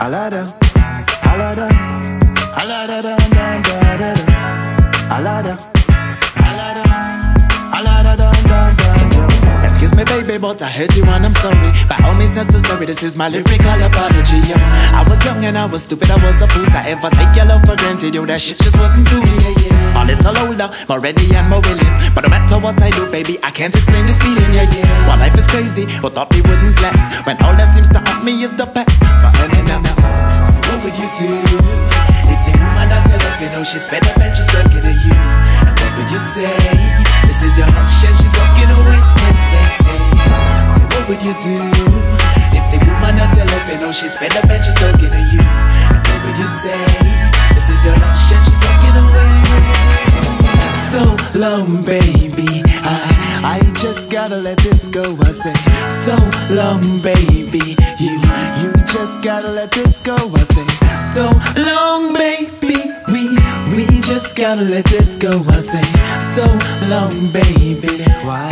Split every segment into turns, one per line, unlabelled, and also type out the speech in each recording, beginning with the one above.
Alada, alada, alada, da, da, da, da, da. Alada, alada, alada, da, da, da, da. Excuse me, baby, but I hurt you and I'm sorry. By all means necessary, this is my lyrical apology. I was young and I was stupid, I was a fool to ever take your love for granted. Yo, that shit just wasn't true. A little older, more ready and more willing. But no matter what I do, baby, I can't explain this feeling. While life is crazy, who thought we wouldn't last? When all that seems to haunt me is the past. So what would you do if the woman that you love, you know she's better than she's talking to you? And what would you say? This is your hush and she's walking away. So what would you do if the woman that you love, you know she's better than she's talking to you? And what would you say? This is your hush and she's walking away. So long, baby, I just gotta let this go. I say, so long, baby, you just gotta let this go. I say, so long, baby, we just gotta let this go. I say, so long, baby, why?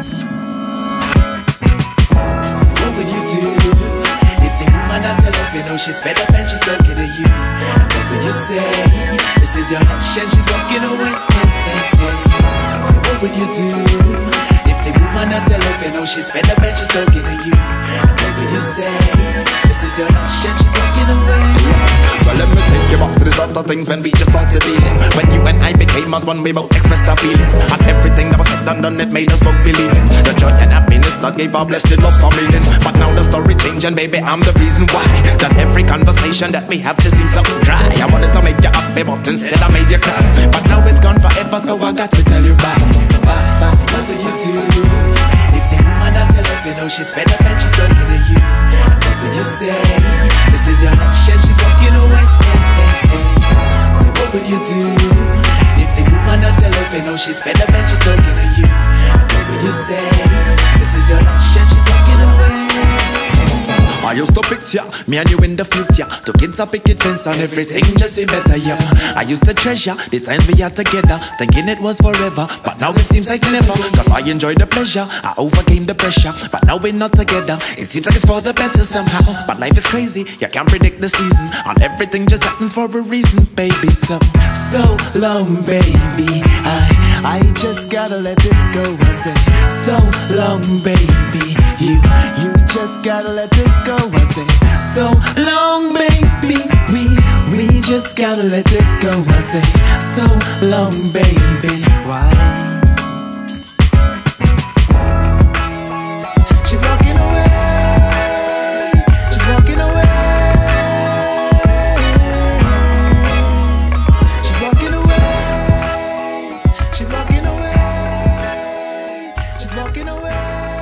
So what would you do if the woman that you love, you know she's better than she's talking to you? And what would you say? This is your hush and she's walking away. So what would you do if the woman that you love, you know she's better than she's talking to you? And what would you say? This is your hush and she's walking away.
Well, let me take you back to the start of things when we just started dealing. When you and I became as one, we both expressed our feelings. And everything that was said and done, it made us both believe it. The joy and happiness that gave our blessed love some meaning. But now the story changing, baby, I'm the reason why. That every conversation that we have just seems so dry. I wanted to make you happy, but instead I made you cry. But now it's gone forever, so I got to tell you bye.
What would you do if the woman that you love, you know she's better than she's talking to you? And what would you say? This is your hush and she's walking away. So what would you do if the woman that you love, you know she's better than she's talking to you? And what would you say? This is your hush and she's walking away.
I used to picture me and you in the future. Two kids a picket fence and everything just seemed better, yeah. I used to treasure the times we had together, thinking it was forever, but now it seems like never. Cause I enjoyed the pleasure, I overcame the pressure, but now we're not together. It seems like it's for the better somehow. But life is crazy, you can't predict the season, and everything just happens for a reason, baby. So long, baby, I just gotta let this go. I say, so long, baby, you just gotta let this go. I say, so long, baby, we just gotta let this go. I say, so long, baby, why? She's walking away, she's walking away, she's walking away, she's walking away, she's walking away.